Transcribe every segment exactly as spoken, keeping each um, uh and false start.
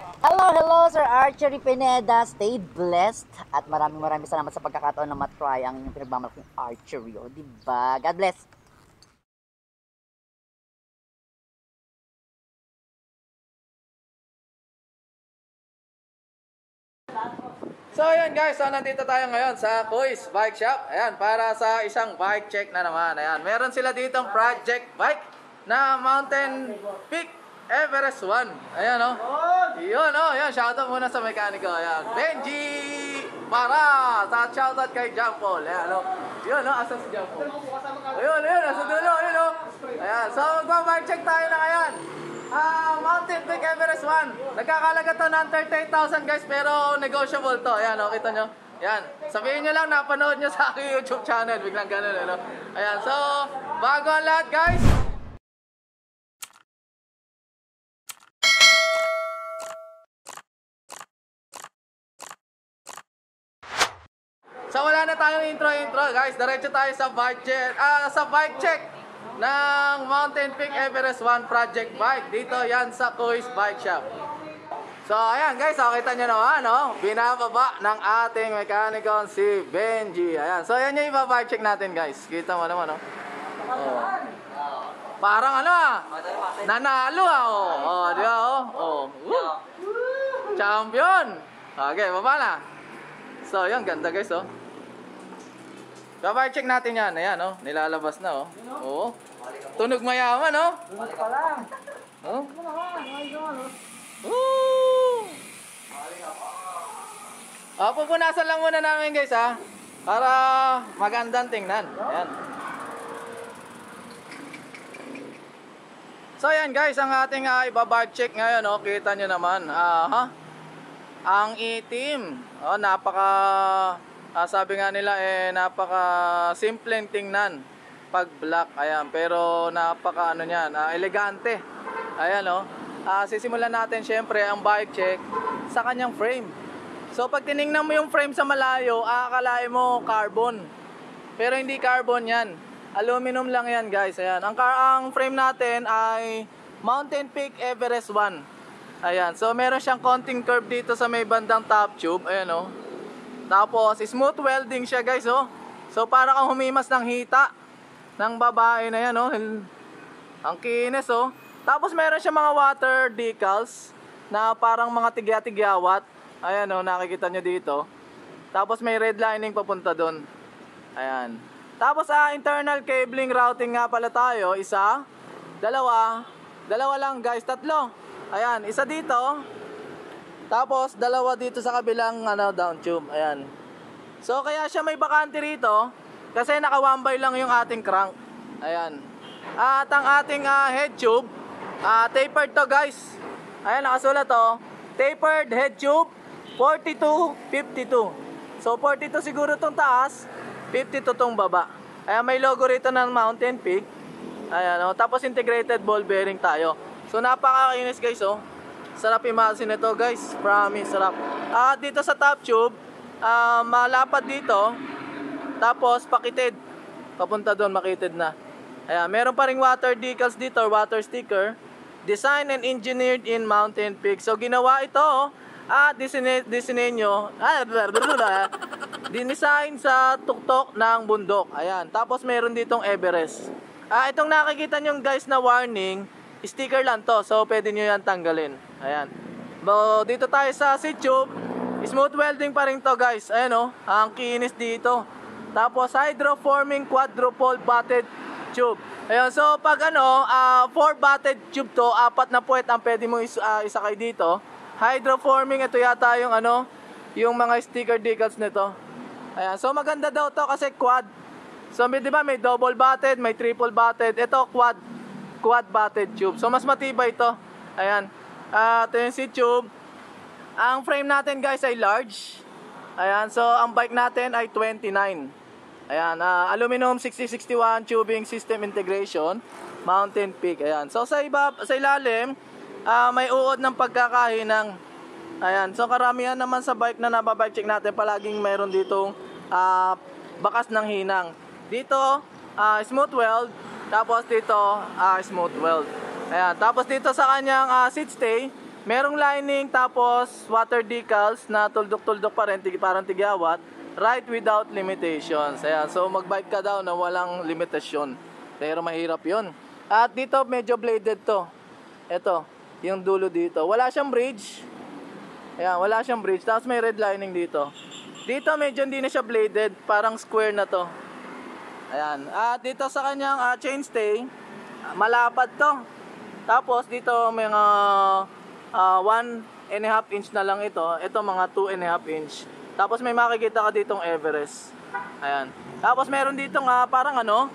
Hello, hello, Sir Archery Pineda. Stay blessed. At maraming maraming salamat sa pagkakataon na matry ang inyong pinagmamalaking archery. O, diba? God bless. So ayan guys, so nandito tayo ngayon sa Kuys Bike Shop. Ayan, para sa isang bike check na naman. Ayan, meron sila ditong project bike na Mountainpeak Everest one. Ayan o. Oh. Yun o, oh, ayan, shoutout muna sa mekaniko. Ayan, Benji para sa shoutout kay John Paul. Ayan o. Oh. Yun o, oh, asa si John Paul. Ayun, ayun, asa dulo, ayun o. Oh. Ayan, so mag-bike check tayo na ngayon. Ah, uh, Mountainpeak Everest one. Nagkakalaga to ng thirty-eight thousand guys, pero negotiable to. Ayan, oh, kita nyo. Ayan. Sabihin nyo lang, napanood nyo sa aking YouTube channel. Biglang ganun, ano. Ayan, so, bago ang lahat guys. So, wala na tayong intro-intro guys. Diretso tayo sa bike check. Ah, sa bike check ng Mountainpeak Everest one project bike. Dito yan sa Kuys Bike Shop. So ayan guys, so, kita nyo naman, no? Binababa ng ating mekaniko si Benji. Ayan, so yan yung iba-bike check natin guys. Kita mo naman, no? Oh. Parang ano ah, nanalo ah, oh. Oh, di ba, oh? Oh. Woo. Champion. Okay, baba na. So yan, ganda guys, oh. Bike check natin yan. Ayan, oh. Nilalabas na, oh. Oo. Tunog mayaman, oh. Tunog pa lang. Oh. Woo! Oh, pupunasan lang muna namin, guys, ha. Para magandang tingnan. Ayan. So, ayan, guys. Ang ating uh, iba-bike check ngayon, oh. Kita nyo naman. Ah, uh, ha? Ang itim. Oh, napaka... Uh, sabi nga nila eh napaka simpleng tingnan pag black, ayan, pero napaka ano niyan, uh, elegante. Ayan oh. Uh, sisimulan natin syempre ang bike check sa kanyang frame. So pag tiningnan mo yung frame sa malayo, aakalain mo carbon. Pero hindi carbon 'yan. Aluminum lang 'yan, guys. Ayan. Ang car ang frame natin ay Mountainpeak Everest one. Ayan. So meron siyang konting curve dito sa may bandang top tube. Ayan oh. Tapos, smooth welding siya guys, oh. So, para kang humimas ng hita ng babae na yan, oh. Ang kinis, oh. Tapos, meron siya mga water decals na parang mga tigya-tigyawat. Ayan, oh, nakikita nyo dito. Tapos, may red lining papunta doon. Ayan. Tapos, ah, internal cabling routing nga pala tayo. Isa, dalawa, dalawa lang guys, tatlo. Ayan, isa dito. Tapos, dalawa dito sa kabilang ano, down tube. Ayan. So, kaya siya may bakante rito. Kasi naka-one-by lang yung ating crank. Ayan. At ang ating uh, head tube, uh, tapered to guys. Ayan, nakasulat to. Tapered head tube, forty-two fifty-two. So, forty-two siguro tong taas, fifty-two tong baba. Ayan, may logo rito ng Mountainpeak. Ayan, oh. Tapos, integrated ball bearing tayo. So, napakakinis guys, oh. Sarap imasin ito guys, promise, sarap. At dito sa top tube, uh, malapad dito. Tapos pakitid, papunta doon, makitid na. Ayan, meron pa ring water decals dito, water sticker. Designed and engineered in Mountainpeak. So ginawa ito, at Sto.Niño, dinisign sa tuktok ng bundok. Ayan, tapos meron ditong Everest. Ah, itong nakikita nyo guys na warning, sticker lang to, so pwede nyo yan tanggalin. Ayan. Bo, dito tayo sa seat tube. Smooth welding pa rin to guys. Ayan o, oh, ang kinis dito. Tapos hydroforming quadruple batted tube. Ayan, so pag ano, uh, four batted tube to, apat na puwet ang pwede mong is, uh, isakay dito. Hydroforming, ito yata yung ano, yung mga sticker decals nito. Ayan, so maganda daw to kasi quad. So may, di ba, may double batted, may triple batted. Ito quad. Quad batted tube. So mas matibay ito. Ayan. Uh, ito yung seat tube. Ang frame natin guys ay large. Ayan. So ang bike natin ay twenty-nine. Ayan. Uh, aluminum sixty sixty-one tubing system integration. Mountainpeak. Ayan. So sa iba, sa ilalim, uh, may uod ng pagkakahinang. Ayan. So karamihan naman sa bike na nababike check natin, palaging mayroon ditong uh, bakas ng hinang. Dito, uh, smooth weld. Tapos dito, uh, smooth weld. Ayan. Tapos dito sa kanyang uh, seat stay, Merong lining, tapos water decals na tuldok-tuldok pa rin, parang tigyawat. Ride without limitations. Ayan, so mag-bike ka daw na walang limitasyon. Pero mahirap yun. At dito medyo bladed to. Ito, yung dulo dito. Wala siyang bridge. Ayan, wala siyang bridge. Tapos may red lining dito. Dito medyo hindi na siya bladed. Parang square na to. Ayan. At dito sa kanyang uh, chainstay, malapad to. Tapos dito may mga uh, one and a half inch na lang ito. Ito mga two and a half inch. Tapos may makikita ka ditong Everest. Ayan. Tapos meron dito nga parang ano,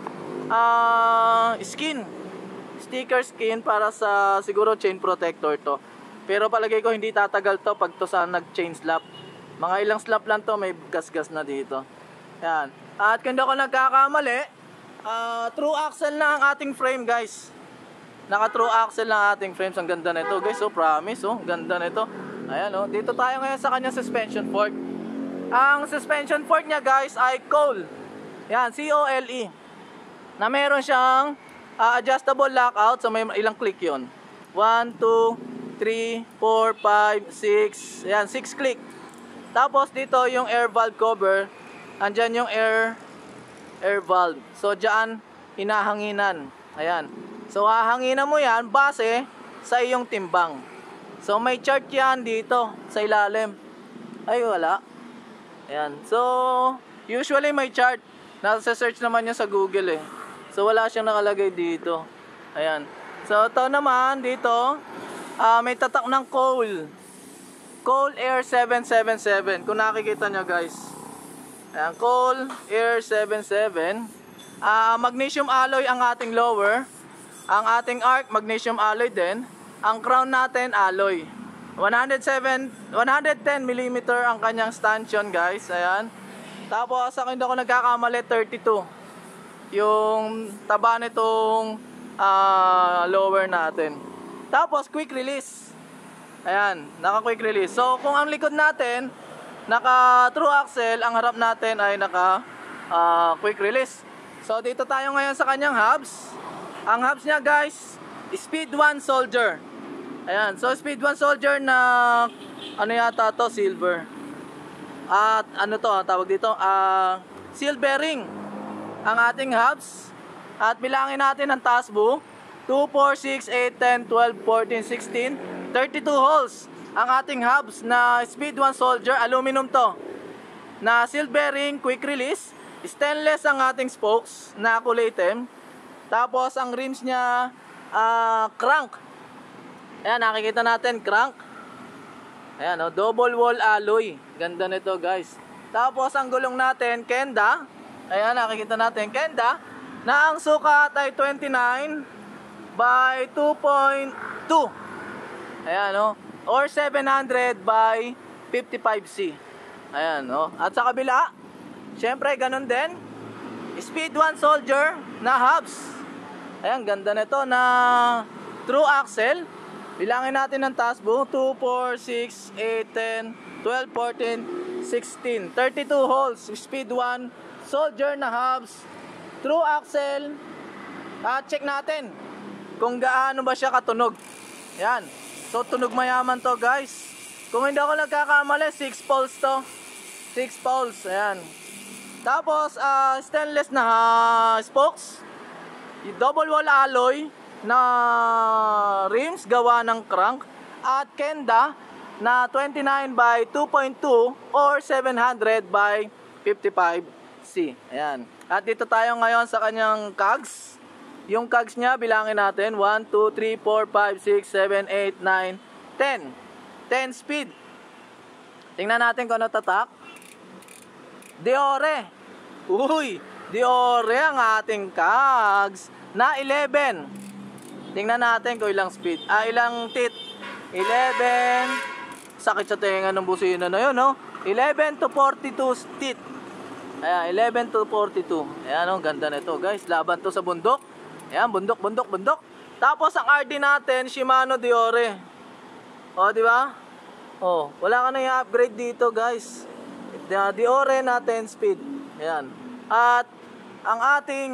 uh, skin. Sticker skin para sa siguro chain protector to. Pero palagay ko hindi tatagal to pag to sa nag-chain slap. Mga ilang slap lang to, may gas-gas na dito. Ayan. At kung hindi ako nagkakamali, uh, true axle na ang ating frame, guys. Naka true axle na ang ating frames. Ang ganda nito, guys. Oh, promise, oh. Ganda nito. Ayan, oh. Dito tayo ngayon sa kanyang suspension fork. Ang suspension fork niya, guys, ay Cole. Yan, C O L E. Na meron siyang uh, adjustable lockout. So may ilang click yon. one, two, three, four, five, six. Yan, six click. Tapos dito yung air valve cover. Andyan yung air air valve. So dyan, hinahanginan. Ayan. So hahanginan mo yan base sa iyong timbang. So may chart yan dito sa ilalim. Ay, wala. Ayan. So, usually may chart. Nasa search naman yun sa Google eh. So, wala siyang nakalagay dito. Ayan. So, ito naman dito, uh, may tatak ng Cole. Cole Air seven seven seven. Kung nakikita nyo, guys. Ayan. Cole Air seven seven. Uh, magnesium alloy ang ating lower. Ang ating arc, magnesium alloy din. Ang crown natin, alloy. one hundred seven, one hundred ten millimeter ang kanyang stanchion, guys. Ayan. Tapos ako hindi ako nagkakamali, thirty-two yung taba nitong uh, lower natin. Tapos quick release. Ayan, naka quick release. So kung ang likod natin naka true axle, ang harap natin ay naka uh, quick release. So dito tayo ngayon sa kanyang hubs. Ang hubs niya, guys, speed one soldier. Ayan, so speed one soldier na ano yata to, silver. At ano to, tawag dito, uh, seal bearing ang ating hubs. At bilangin natin ang taas bu, two, four, six, eight, ten, twelve, fourteen, sixteen, thirty-two holes ang ating hubs na speed one soldier, aluminum to. Na seal bearing, quick release, stainless ang ating spokes na kulay itim. Tapos ang rims niya, uh, crank. Ayan, nakikita natin, crank. Ayan, oh, double wall alloy. Ganda nito, guys. Tapos, ang gulong natin, kenda. Ayan, nakikita natin, kenda. Na ang sukat ay twenty-nine by two point two. Ayan, oh. Or seven hundred by fifty-five C. Ayan, oh. At sa kabila, syempre, ganun din. Speed one soldier na hubs. Ayan, ganda nito na true axle. Bilangin natin ang taas bu, two, four, six, eight, ten, twelve, fourteen, sixteen, thirty-two holes, speed one, soldier na hubs, true axle. At check natin kung gaano ba siya katunog. Yan. So tunog mayaman to, guys. Kung hindi ako nagkakamali, six poles to. six poles, ayan. Tapos uh, stainless na uh, spokes. Double wall alloy na rims gawa ng crank at kenda na twenty-nine by two point two or seven hundred by fifty-five C. Ayan. At dito tayo ngayon sa kanyang cogs. Yung cogs niya, bilangin natin, one, two, three, four, five, six, seven, eight, nine, ten. ten speed. Tingnan natin kung ano tatak. Diore. Uy, Diore ang ating cogs na eleven. Tingnan natin kung ilang speed. Ah, ilang tit. eleven. Sakit sa tenga ng busina na yun, no? eleven to forty-two tit. Ayan, eleven to forty-two. Ayan, oh, ganda nito, guys. Laban to sa bundok. Ayan, bundok, bundok, bundok. Tapos ang R D natin, Shimano Diore. O, di ba? Oh, wala ka na i-upgrade dito, guys. Diore na ten speed. Ayan. At ang ating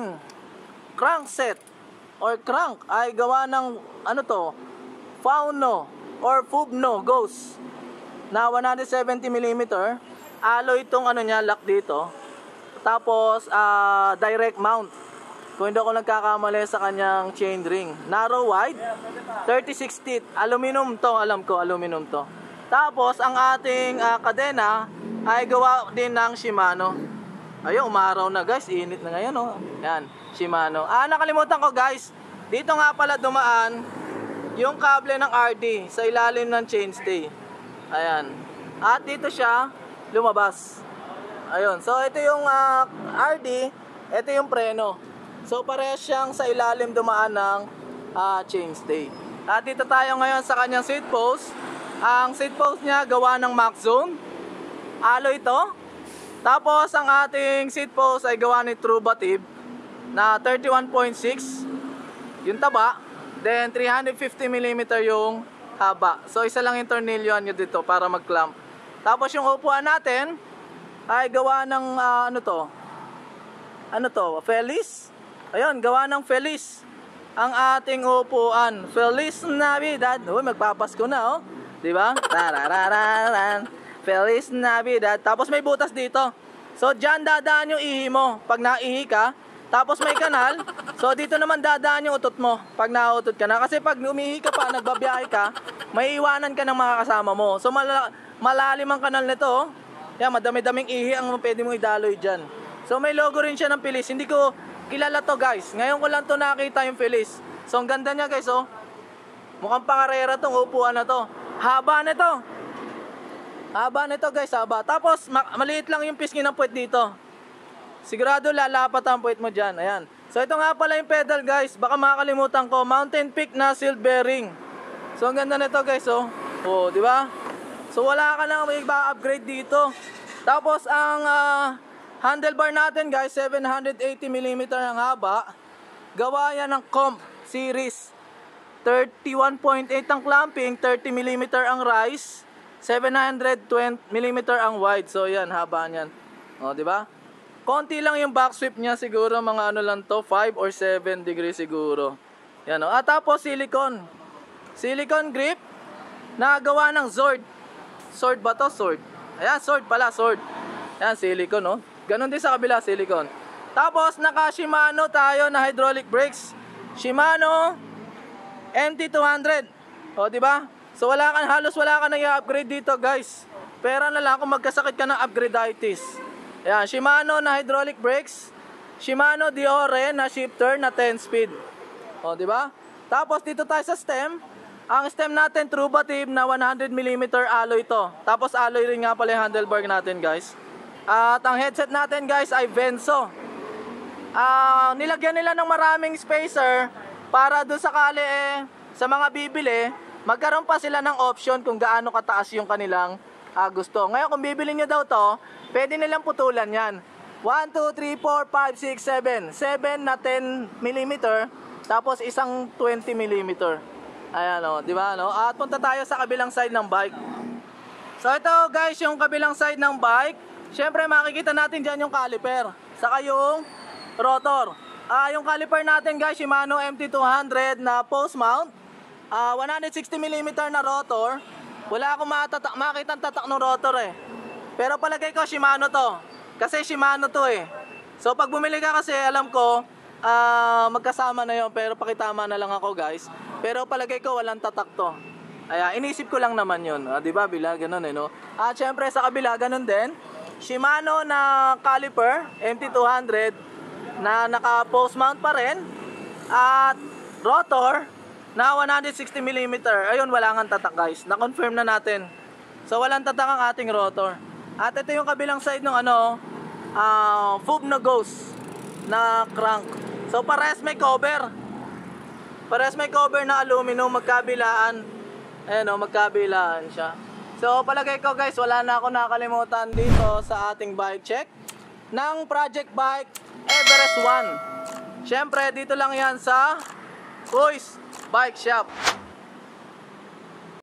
crankset or crank ay gawa ng ano to, Fauno or Fubno Ghost na one seventy millimeter. Alloy itong ano niya, lock dito. Tapos uh, direct mount. Kung hindi ako nagkakamali sa kanyang chain ring. Narrow wide, thirty-six teeth. Aluminum to, alam ko, aluminum to. Tapos ang ating uh, kadena ay gawa din ng Shimano. Ayun, umaraw na guys, init na ngayon oh. Yan, Shimano. Ah, nakalimutan ko guys. Dito nga pala dumaan yung kable ng R D sa ilalim ng chainstay. Ayan. At dito siya lumabas. Ayun. So ito yung uh, R D, ito yung preno. So parehas siyang sa ilalim dumaan ng uh, chainstay. At dito tayo ngayon sa kanyang seat post. Ang seat post niya gawa ng Max Zone. Alloy ito. Tapos ang ating seat post ay gawa ni True Batib na thirty-one point six yung taba. Then three fifty millimeter yung haba. So isa lang yung tornilyo nyo dito para mag-clamp. Tapos yung upuan natin ay gawa ng uh, ano to? Ano to? Feliz? Ayun, gawa ng Feliz. Ang ating upuan. Feliz Navidad. Uy, magpapasko na oh. 'Di ba? Tararararan. Feliz Navidad. Tapos may butas dito. So diyan dadaan yung ihi mo pag naihi ka. Tapos may kanal. So dito naman dadaan yung utot mo pag nautot ka na. Kasi pag umihi ka pa, nagbabiyahe ka, may iwanan ka ng mga kasama mo. So mal malalim ang kanal nito oh. Yan, madami-daming ihi ang pwede mong idaloy dyan. So may logo rin siya ng Feliz. Hindi ko kilala to guys. Ngayon ko lang to nakita yung Feliz. So ang ganda niya guys oh. Mukhang pangarera tong upuan na to. Haba nito. Haba nito guys, haba. Tapos ma maliit lang yung pisngi ng puwet dito. Sigurado lalapat ang puwet mo dyan. Ayan. So ito nga pala yung pedal guys. Baka makakalimutan ko. Mountainpeak na seal bearing. So ang ganda nito guys oh. Oh, di ba? So wala ka nang i-upgrade dito. Tapos ang uh, handlebar natin guys, seven eighty millimeter ang haba. Gawa yan ng Comp series. thirty-one point eight ang clamping, thirty millimeter ang rise, seven twenty millimeter ang wide. So yan, haba niyan. O, di ba? Konti lang yung back sweep niya, siguro mga ano lang to, five or seven degree siguro. Yan o. At tapos silicone. Silicone grip na gawa ng Zord. Sword ba to? Sword. Ayan, sword pala, sword. Ayan, silicone, no? Ganon din sa kabila, silicone. Tapos, naka Shimano tayo na hydraulic brakes. Shimano M T two hundred. O, diba? So, wala kan, halos wala ka na i-upgrade dito, guys. Pera na lang kung magkasakit ka ng upgradeitis. Ayan, Shimano na hydraulic brakes. Shimano Diore na shifter na ten speed. O, diba? Tapos, dito tayo sa stem. Ang stem natin, True Batib na one hundred millimeter alloy to. Tapos alloy rin nga pala yung handlebar natin guys. At ang headset natin guys ay Venso. uh, Nilagyan nila ng maraming spacer para doon sakali eh, sa mga bibili, magkaroon pa sila ng option kung gaano kataas yung kanilang uh, gusto. Ngayon kung bibili nyo daw to, pwede nilang putulan yan. one, two, three, four, five, six, seven. seven na ten millimeter. Tapos isang twenty millimeter. Ayan o, di ba no? At punta tayo sa kabilang side ng bike. So ito guys, yung kabilang side ng bike. Syempre makikita natin dyan yung caliper. Saka yung rotor. Ah, yung caliper natin guys, Shimano M T two hundred na post mount. Ah, one sixty millimeter na rotor. Wala akong matatak, makita ang tatak ng rotor eh. Pero palagay ko Shimano to. Kasi Shimano to eh. So pag bumili ka kasi alam ko, ah, magkasama na yon. Pero pakitama na lang ako guys. Pero palagay ko walang tatak to. Ay, inisip ko lang naman yun. Ah, diba? Bila, ganun eh, no? At syempre sa kabila, ganun din. Shimano na caliper, M T two hundred, na naka-post mount pa rin. At rotor, na one sixty millimeter. Ayun, wala nga tatak guys. Na-confirm na natin. So, walang tatak ang ating rotor. At ito yung kabilang side ng ano, uh, Fubno Ghost na crank. So, pares may cover. Parehas may cover na aluminum, magkabilaan. Ayan o, magkabilaan siya. So, palagay ko guys, wala na ako nakalimutan dito sa ating bike check ng Project Bike Everest one. Siyempre, dito lang yan sa Kuys Bike Shop.